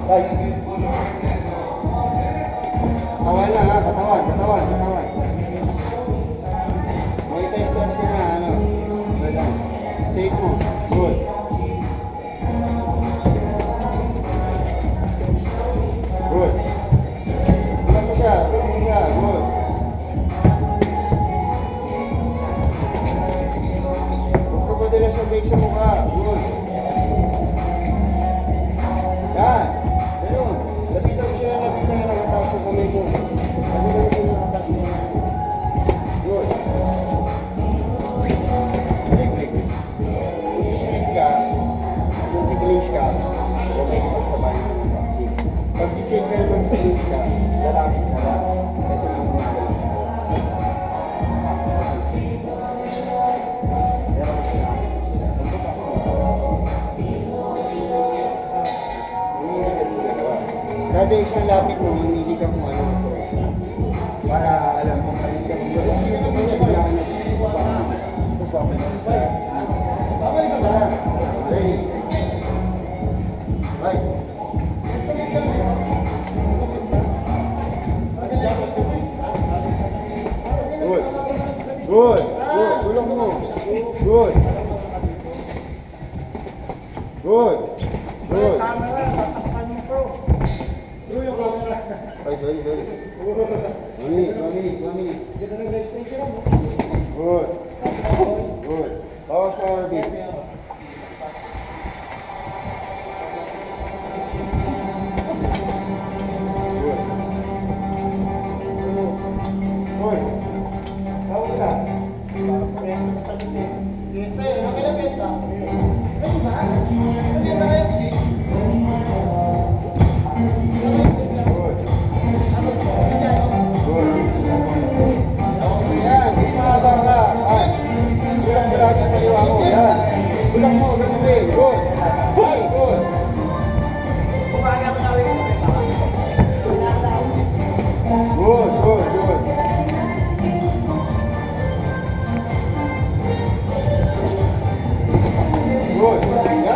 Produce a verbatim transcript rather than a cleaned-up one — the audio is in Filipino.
Right. Katawan lang ha, katawan, katawan, katawan. May test-test ka na, ano. Stay mo. Good. Good. Bulan mo siya, bulan mo siya, good. Huwag ka madalas ang bake sa mukha, good. Yan, ganun. Lapitan mo siya, lapitan nga nakataas yung kamay mo. Lapitan mo siya nakataas mo. Good. Break, break, break. Kung i-slip ka, kung i-clinch ka, huwag may ipagsabay ng vaccine. Pag i-slip ka yung clinch ka, lalapit ka lang. Kasi lang mo na lang. Pero mas na. Kada isang lapit mo, mamili ka kung ano ito. Para alam mo, kalit ka kung gano'n. Hindi ka kung kailangan na ito. Babalik sa dala. Ready? Right. Good. Good. Good. Tulong mo. Good. Good. Good. Ay, sorry, sorry. One minute, one minute, one minute. Good. Good. Bawas pa, Arvin. Good. Good. Tawag ka. Fiesta yun. Ano kailang fiesta? Ay, ba? Hindi ba kayo sige? Good. Mo, good. Good. Hey, good. Good, good, good. Good.